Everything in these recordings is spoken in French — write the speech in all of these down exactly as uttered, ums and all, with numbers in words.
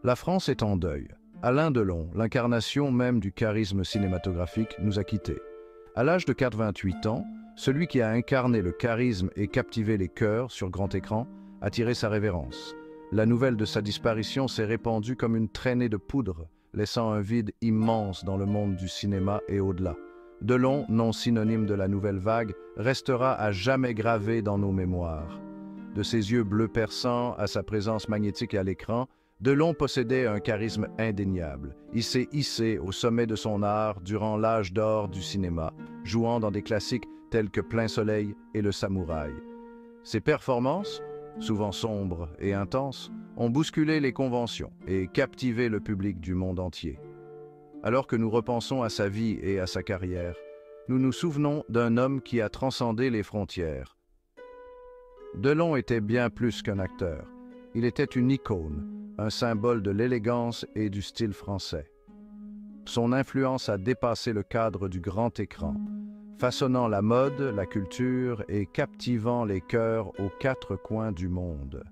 La France est en deuil. Alain Delon, l'incarnation même du charisme cinématographique, nous a quittés. À l'âge de quatre-vingt-huit ans, celui qui a incarné le charisme et captivé les cœurs sur grand écran a tiré sa révérence. La nouvelle de sa disparition s'est répandue comme une traînée de poudre, laissant un vide immense dans le monde du cinéma et au-delà. Delon, nom synonyme de la nouvelle vague, restera à jamais gravé dans nos mémoires. De ses yeux bleus perçants à sa présence magnétique à l'écran, Delon possédait un charisme indéniable. Il s'est hissé au sommet de son art durant l'âge d'or du cinéma, jouant dans des classiques tels que Plein Soleil et Le Samouraï. Ses performances, souvent sombres et intenses, ont bousculé les conventions et captivé le public du monde entier. Alors que nous repensons à sa vie et à sa carrière, nous nous souvenons d'un homme qui a transcendé les frontières. Delon était bien plus qu'un acteur. Il était une icône, un symbole de l'élégance et du style français. Son influence a dépassé le cadre du grand écran, façonnant la mode, la culture et captivant les cœurs aux quatre coins du monde.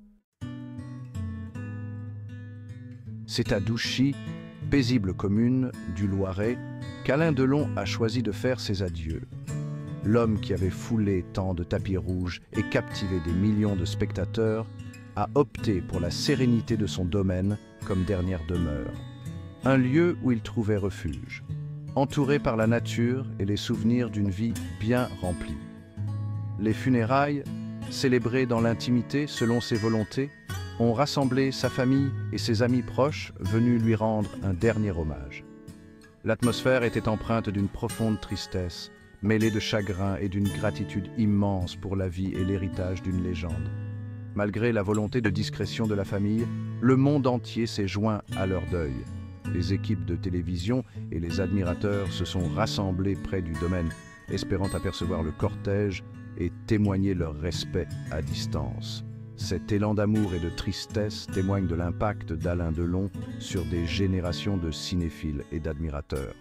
C'est à Douchy, paisible commune du Loiret, qu'Alain Delon a choisi de faire ses adieux. L'homme qui avait foulé tant de tapis rouges et captivé des millions de spectateurs a opté pour la sérénité de son domaine comme dernière demeure. Un lieu où il trouvait refuge, entouré par la nature et les souvenirs d'une vie bien remplie. Les funérailles, célébrées dans l'intimité selon ses volontés, ont rassemblé sa famille et ses amis proches venus lui rendre un dernier hommage. L'atmosphère était empreinte d'une profonde tristesse, mêlée de chagrin et d'une gratitude immense pour la vie et l'héritage d'une légende. Malgré la volonté de discrétion de la famille, le monde entier s'est joint à leur deuil. Les équipes de télévision et les admirateurs se sont rassemblés près du domaine, espérant apercevoir le cortège et témoigner leur respect à distance. Cet élan d'amour et de tristesse témoigne de l'impact d'Alain Delon sur des générations de cinéphiles et d'admirateurs.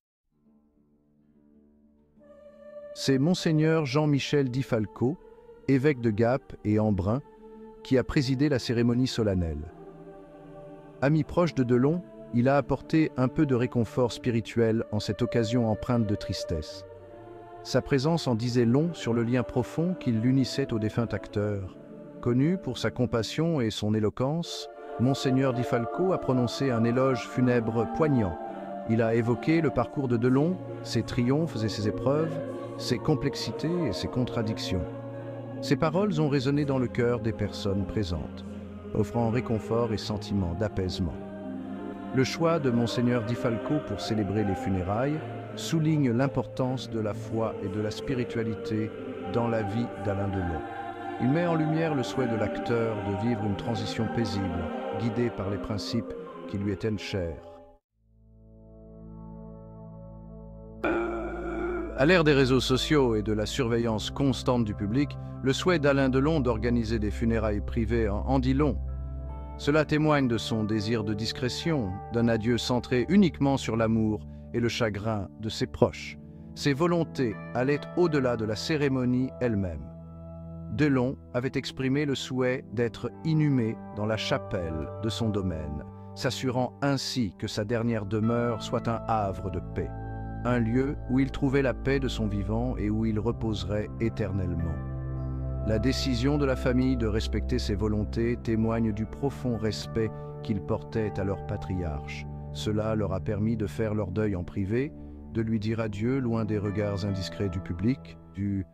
C'est Monseigneur Jean-Michel Di Falco, évêque de Gap et Embrun, qui a présidé la cérémonie solennelle. Ami proche de Delon, il a apporté un peu de réconfort spirituel en cette occasion empreinte de tristesse. Sa présence en disait long sur le lien profond qui l'unissait au défunt acteur. Connu pour sa compassion et son éloquence, Monseigneur Di Falco a prononcé un éloge funèbre poignant. Il a évoqué le parcours de Delon, ses triomphes et ses épreuves, ses complexités et ses contradictions. Ces paroles ont résonné dans le cœur des personnes présentes, offrant réconfort et sentiment d'apaisement. Le choix de Monseigneur Di Falco pour célébrer les funérailles souligne l'importance de la foi et de la spiritualité dans la vie d'Alain Delon. Il met en lumière le souhait de l'acteur de vivre une transition paisible, guidée par les principes qui lui étaient chers. À l'ère des réseaux sociaux et de la surveillance constante du public, le souhait d'Alain Delon d'organiser des funérailles privées en, en dit long. Cela témoigne de son désir de discrétion, d'un adieu centré uniquement sur l'amour et le chagrin de ses proches. Ses volontés allaient au-delà de la cérémonie elle-même. Delon avait exprimé le souhait d'être inhumé dans la chapelle de son domaine, s'assurant ainsi que sa dernière demeure soit un havre de paix, un lieu où il trouvait la paix de son vivant et où il reposerait éternellement. La décision de la famille de respecter ses volontés témoigne du profond respect qu'ils portaient à leur patriarche. Cela leur a permis de faire leur deuil en privé, de lui dire adieu loin des regards indiscrets du public, du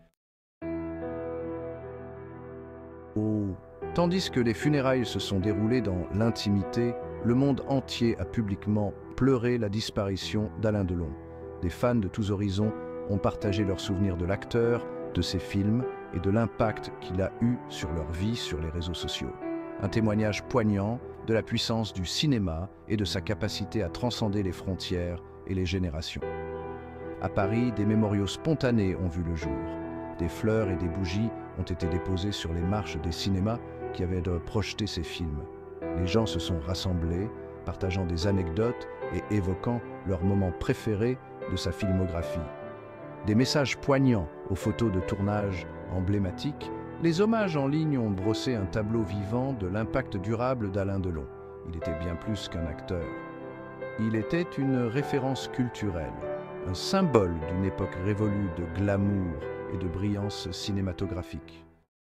Oh. Tandis que les funérailles se sont déroulées dans l'intimité, le monde entier a publiquement pleuré la disparition d'Alain Delon. Des fans de tous horizons ont partagé leurs souvenirs de l'acteur, de ses films et de l'impact qu'il a eu sur leur vie sur les réseaux sociaux. Un témoignage poignant de la puissance du cinéma et de sa capacité à transcender les frontières et les générations. À Paris, des mémoriaux spontanés ont vu le jour. Des fleurs et des bougies ont été déposées sur les marches des cinémas qui avaient projeté ces films. Les gens se sont rassemblés, partageant des anecdotes et évoquant leurs moments préférés de sa filmographie. Des messages poignants aux photos de tournage emblématiques, les hommages en ligne ont brossé un tableau vivant de l'impact durable d'Alain Delon. il était bien plus qu'un acteur. Il était une référence culturelle, un symbole d'une époque révolue de glamour et de brillance cinématographique.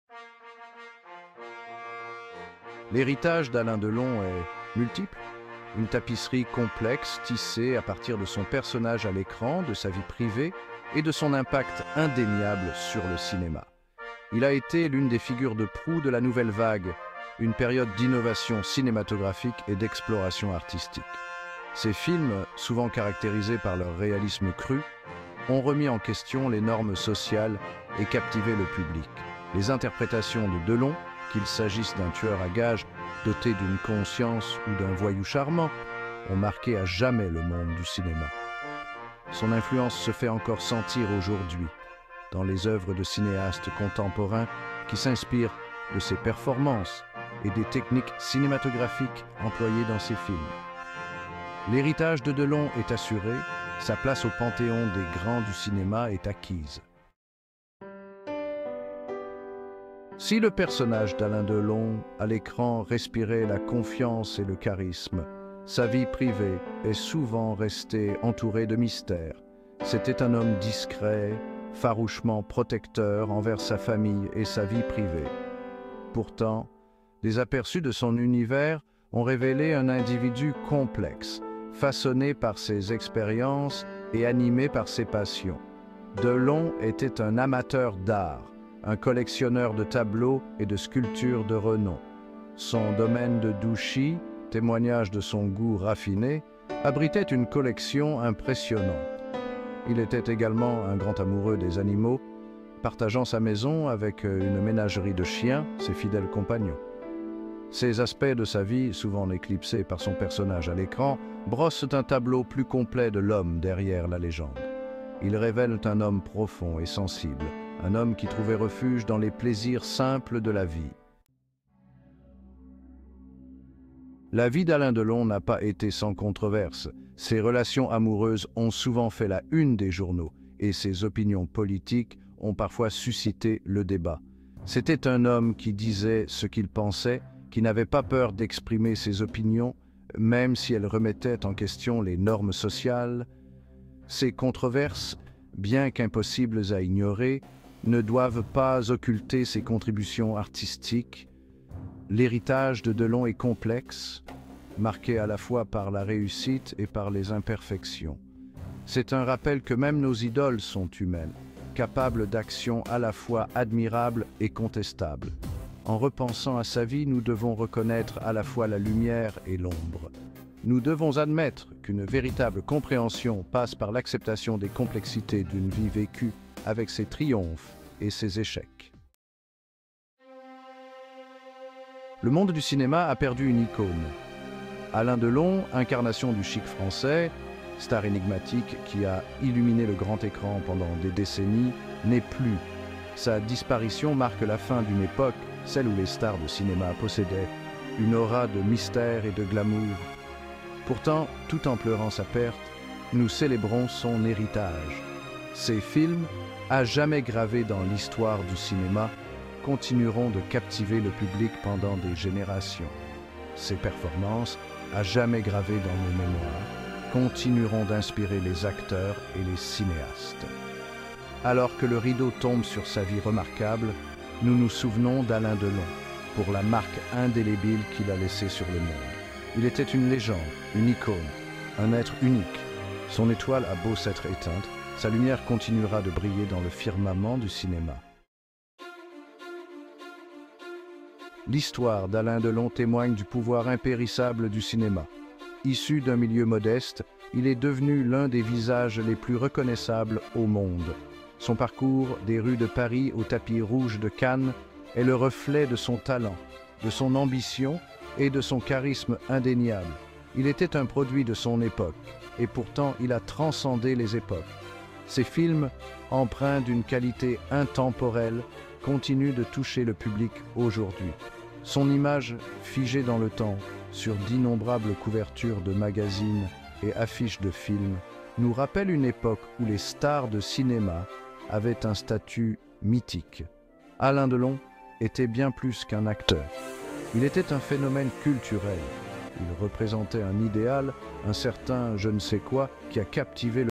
L'héritage d'Alain Delon est multiple. Une tapisserie complexe tissée à partir de son personnage à l'écran, de sa vie privée et de son impact indéniable sur le cinéma. Il a été l'une des figures de proue de la nouvelle vague, une période d'innovation cinématographique et d'exploration artistique. Ces films, souvent caractérisés par leur réalisme cru, ont remis en question les normes sociales et captivé le public. Les interprétations de Delon, qu'il s'agisse d'un tueur à gages doté d'une conscience ou d'un voyou charmant, ont marqué à jamais le monde du cinéma. Son influence se fait encore sentir aujourd'hui dans les œuvres de cinéastes contemporains qui s'inspirent de ses performances et des techniques cinématographiques employées dans ses films. L'héritage de Delon est assuré, sa place au panthéon des grands du cinéma est acquise. Si le personnage d'Alain Delon à l'écran respirait la confiance et le charisme, sa vie privée est souvent restée entourée de mystères. C'était un homme discret, farouchement protecteur envers sa famille et sa vie privée. Pourtant, des aperçus de son univers ont révélé un individu complexe, façonné par ses expériences et animé par ses passions. Delon était un amateur d'art, un collectionneur de tableaux et de sculptures de renom. Son domaine de Douchy, témoignage de son goût raffiné, abritait une collection impressionnante. Il était également un grand amoureux des animaux, partageant sa maison avec une ménagerie de chiens, ses fidèles compagnons. Ces aspects de sa vie, souvent éclipsés par son personnage à l'écran, brossent un tableau plus complet de l'homme derrière la légende. Ils révèlent un homme profond et sensible, un homme qui trouvait refuge dans les plaisirs simples de la vie. La vie d'Alain Delon n'a pas été sans controverse. Ses relations amoureuses ont souvent fait la une des journaux et ses opinions politiques ont parfois suscité le débat. C'était un homme qui disait ce qu'il pensait, qui n'avait pas peur d'exprimer ses opinions, même si elles remettaient en question les normes sociales. Ces controverses, bien qu'impossibles à ignorer, ne doivent pas occulter ses contributions artistiques. L'héritage de Delon est complexe, marqué à la fois par la réussite et par les imperfections. C'est un rappel que même nos idoles sont humaines, capables d'actions à la fois admirables et contestables. En repensant à sa vie, nous devons reconnaître à la fois la lumière et l'ombre. Nous devons admettre qu'une véritable compréhension passe par l'acceptation des complexités d'une vie vécue avec ses triomphes et ses échecs. Le monde du cinéma a perdu une icône. Alain Delon, incarnation du chic français, star énigmatique qui a illuminé le grand écran pendant des décennies, n'est plus. Sa disparition marque la fin d'une époque, celle où les stars de cinéma possédaient une aura de mystère et de glamour. Pourtant, tout en pleurant sa perte, nous célébrons son héritage. Ces films, à jamais gravés dans l'histoire du cinéma, continueront de captiver le public pendant des générations. Ces performances, à jamais gravées dans nos mémoires, continueront d'inspirer les acteurs et les cinéastes. Alors que le rideau tombe sur sa vie remarquable, nous nous souvenons d'Alain Delon pour la marque indélébile qu'il a laissée sur le monde. Il était une légende, une icône, un être unique. Son étoile a beau s'être éteinte, sa lumière continuera de briller dans le firmament du cinéma. L'histoire d'Alain Delon témoigne du pouvoir impérissable du cinéma. Issu d'un milieu modeste, il est devenu l'un des visages les plus reconnaissables au monde. Son parcours des rues de Paris au tapis rouge de Cannes est le reflet de son talent, de son ambition et de son charisme indéniable. Il était un produit de son époque, et pourtant il a transcendé les époques. Ses films, empreints d'une qualité intemporelle, continuent de toucher le public aujourd'hui. Son image, figée dans le temps, sur d'innombrables couvertures de magazines et affiches de films, nous rappelle une époque où les stars de cinéma avaient un statut mythique. Alain Delon était bien plus qu'un acteur. Il était un phénomène culturel, Il représentait un idéal, un certain je ne sais quoi qui a captivé le